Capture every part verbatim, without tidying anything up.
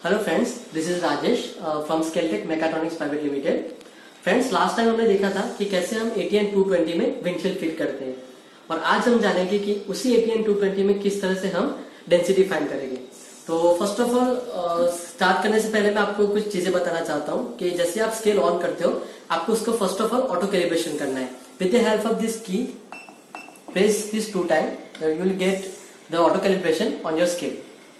Hello friends, this is Rajesh from Scaletech Mechatronics private limited. Friends, last time हमने देखा था कि कैसे हम A T N two twenty में विंडशील्ड फिट करते हैं और आज हम जानेंगे कि उसी A T N two twenty में किस तरह से हम डेंसिटी फाइंड करेंगे। तो फर्स्ट ऑफ ऑल स्टार्ट करने से पहले मैं आपको कुछ चीजें बताना चाहता हूँ कि जैसे आप स्केल ऑन करते हो आपको उसको first of all auto calibration करना है। With the help of this key press this two time you will get the auto calibration on your scale.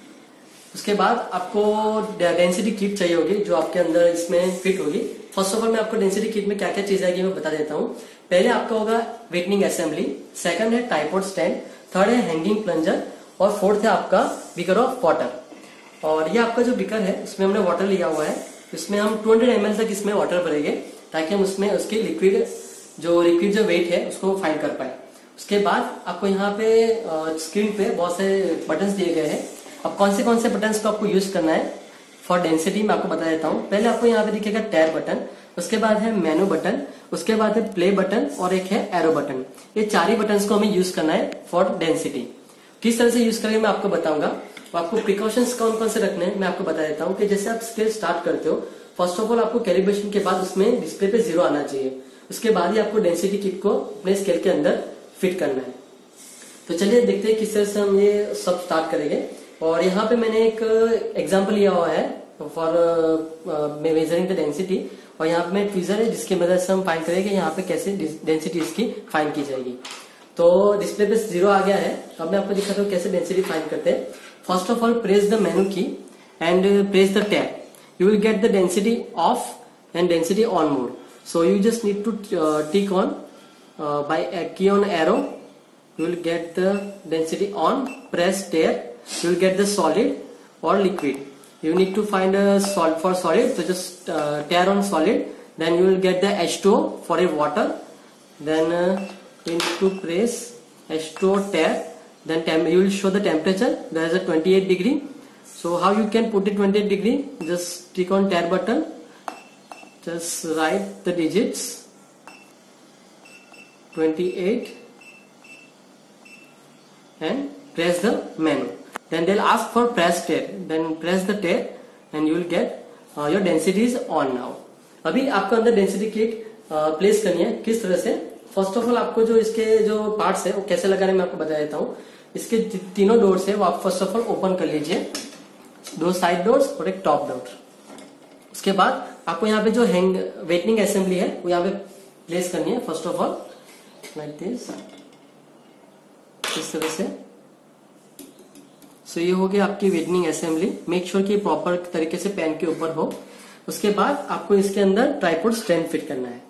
उसके बाद आपको डेंसिटी किट चाहिए होगी जो आपके अंदर इसमें फिट होगी। फर्स्ट ऑफ ऑल मैं आपको डेंसिटी किट में क्या क्या चीज आएगी मैं बता देता हूँ। पहले आपका होगा वेटनिंग असेंबली, सेकंड है ट्राइपॉड स्टैंड, थर्ड है हैंगिंग प्लंजर और फोर्थ है आपका बीकर ऑफ वाटर। और ये आपका जो बीकर है इसमें हमने वाटर लिया हुआ है, इसमें हम टू हंड्रेड एम एल तक इसमें वाटर भरेंगे ताकि हम उसमें उसके लिक्विड जो लिक्विड जो वेट है उसको फाइंड कर पाए। उसके बाद आपको यहाँ पे स्क्रीन पे बहुत से बटन दिए गए हैं। अब कौन से कौन से बटन्स को आपको यूज करना है फॉर डेंसिटी मैं आपको बता देता हूँ। पहले आपको यहाँ पे दिखेगा टायर बटन, उसके बाद है मेनू बटन, उसके बाद है प्ले बटन और एक है एरो बटन। ये चार ही बटन्स को हमें यूज करना है फॉर डेंसिटी। किस तरह से यूज करेंगे मैं आपको बताऊंगा। तो आपको प्रिकॉशंस कौन कौन से रखने हैं मैं आपको बता देता हूँ कि जैसे आप स्केल स्टार्ट करते हो फर्स्ट ऑफ ऑल आपको कैलिब्रेशन के बाद उसमें डिस्प्ले पे जीरो आना चाहिए। उसके बाद ही आपको डेंसिटी किट को अपने स्केल के अंदर फिट करना है। तो चलिए देखते हैं किस तरह से हम ये सब स्टार्ट करेंगे। और यहाँ पे मैंने एक एग्जांपल लिया हुआ है फॉर मेजरिंग द डेंसिटी और यहाँ पे मैं ट्वीजर है जिसकी मदद से हम फाइंड करेंगे यहाँ पे कैसे डेंसिटी इसकी फाइंड की जाएगी। तो डिस्प्ले पे जीरो आ गया है। अब मैं आपको दिखाता हूँ कैसे डेंसिटी फाइंड करते हैं। First of all press the menu key and press the tab, you will get the density off and density on mode. So you just need to tick on by key on arrow, you will get the density on, press tear, you will get the solid or liquid. You need to find a solid for solid, so just uh, tear on solid, then you will get the H two O for a water, then uh, you need to press H two O tear, then temp you will show the temperature. There is a twenty-eight degree. So how you can put it twenty-eight degree? Just click on tear button, just write the digits twenty-eight and press the menu. Then they'll ask for press tear, then press the tear and you will get uh, your density is on now. अभी आपको अंदर density kit place करनी है। किस तरह से? First of all आपको जो इसके जो पार्ट्स है वो कैसे लगाने मैं आपको बता देता हूँ। इसके तीनों डोर्स है वो आप फर्स्ट ऑफ ऑल ओपन कर लीजिए, दो साइड डोर्स और एक टॉप डोर। उसके बाद आपको यहाँ पे जो हैंग वेटनिंग असेंबली है वो यहाँ पे प्लेस करनी है। First of all like this, इस तरह से। सो so, ये हो गया आपकी वेटनिंग असेंबली। मेक श्योर कि प्रॉपर तरीके से पेन के ऊपर हो। उसके बाद आपको इसके अंदर ट्राइपॉड स्टैंड फिट करना है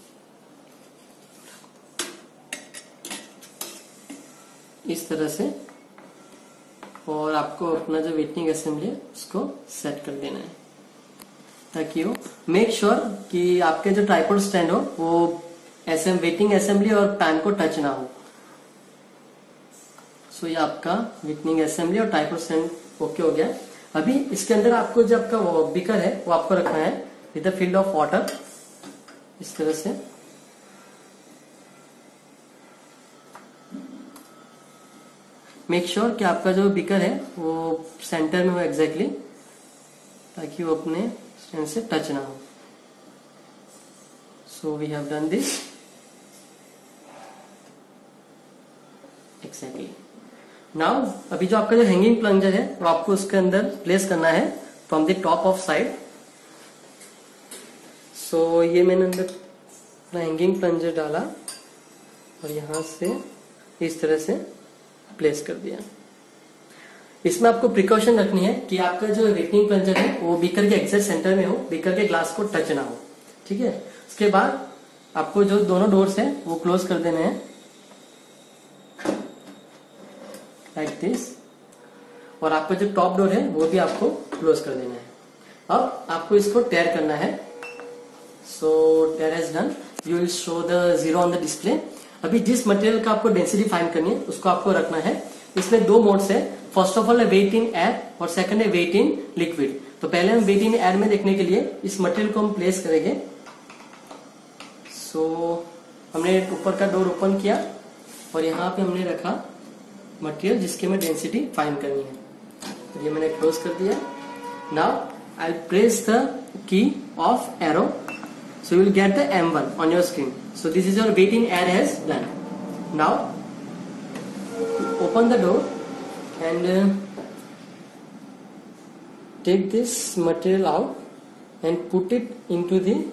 इस तरह से, और आपको अपना जो वेटनिंग असेंबली है उसको सेट कर देना है ताकि वो मेक श्योर कि आपके जो ट्राइपॉड स्टैंड हो वो एसएम वेटनिंग असेंबली और पैन को टच ना हो। सो so, ये आपका वेटनिंग असेंबली और ट्राइपॉड स्टैंड ओके हो गया। अभी इसके अंदर आपको जो आपका वो बीकर है वो आपको रखना है with the field of water इस तरह से। मेक श्योर sure कि आपका जो बीकर है वो सेंटर में हो एग्जैक्टली ताकि वो अपने स्टैंड से टच ना हो। So we have done this exactly. Now अभी जो आपका जो हैंगिंग प्लंजर है वो आपको उसके अंदर प्लेस करना है from the top of side. So ये मैंने अंदर अपना हैंगिंग प्लंजर डाला और यहां से इस तरह से प्लेस कर दिया। इसमें आपको प्रिकॉशन रखनी है कि आपका जो वेटनिंग प्लंजर है वो बीकर के एग्जैक्ट सेंटर में हो, बीकर के ग्लास को टच ना हो। ठीक है। उसके बाद आपको जो दोनों डोर्स है वो क्लोज कर देने हैं लाइक दिस, और आपका जो टॉप डोर है वो भी आपको क्लोज कर देना है। अब आपको इसको टेयर करना है। So tare has done, you will show the zero on the display. अभी जिस मटेरियल का आपको डेंसिटी फाइंड करनी है उसको आपको रखना है। इसमें दो मोड्स है, फर्स्ट ऑफ ऑल है वेट इन एयर और सेकंड है वेट इन लिक्विड। तो पहले हम वेट इन एयर में देखने के लिए इस मटेरियल को हम प्लेस करेंगे। सो so, हमने ऊपर का डोर ओपन किया और यहाँ पे हमने रखा मटेरियल जिसके में डेंसिटी फाइंड करनी है। तो ये मैंने क्लोज कर दिया। Now I'll press the key of arrow, so you will get the M one on your screen. So this is your weight in air has done. Now open the door and uh, take this material out and put it into the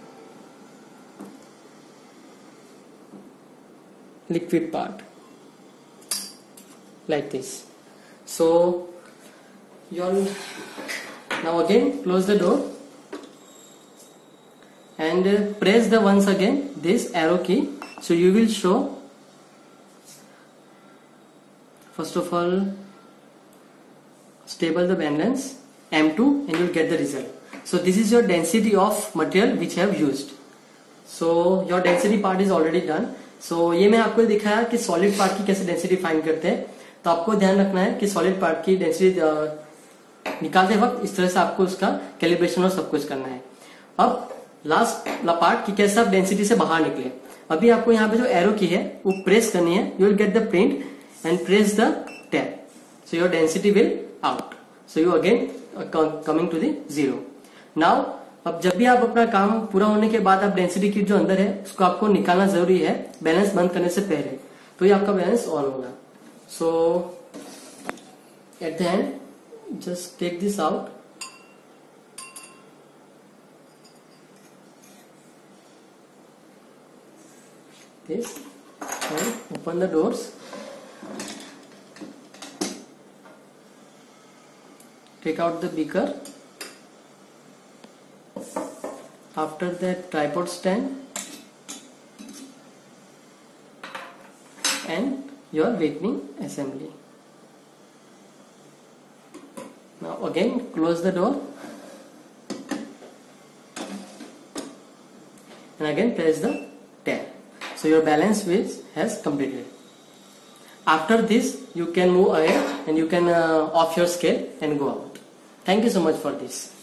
liquid part like this. So you'll now again close the door and uh, press the once again this arrow key. So you will show, first of all, stable the balance M two and you will get the result. So this is your density of material which I have used. So your density part is already done. So ये मैं आपको दिखाया कि solid part की कैसे density find करते हैं. तो आपको ध्यान रखना है कि सॉलिड पार्ट की डेंसिटी निकालते वक्त इस तरह से आपको उसका कैलिब्रेशन और सब कुछ करना है. अब लास्ट वाला पार्ट कि कैसे आप डेंसिटी से बाहर निकले. अभी आपको यहाँ पे जो एरो की है वो प्रेस करनी है. You will get the print and press the tab. So your density will out. So you again coming to the zero. Now अब जब भी आप अपना काम पूरा होने के बाद आप डेंसिटी की जो अंदर है उसको आपको निकालना जरूरी है बैलेंस बंद करने से पहले, तो ये आपका बैलेंस ऑन होगा. So at the end just take this out. This end open the doors. Take out the beaker. After that, tripod stand and your weighting assembly. Now again close the door and again press the tab. So your balance which has completed. After this you can move ahead and you can uh, off your scale and go out. Thank you so much for this.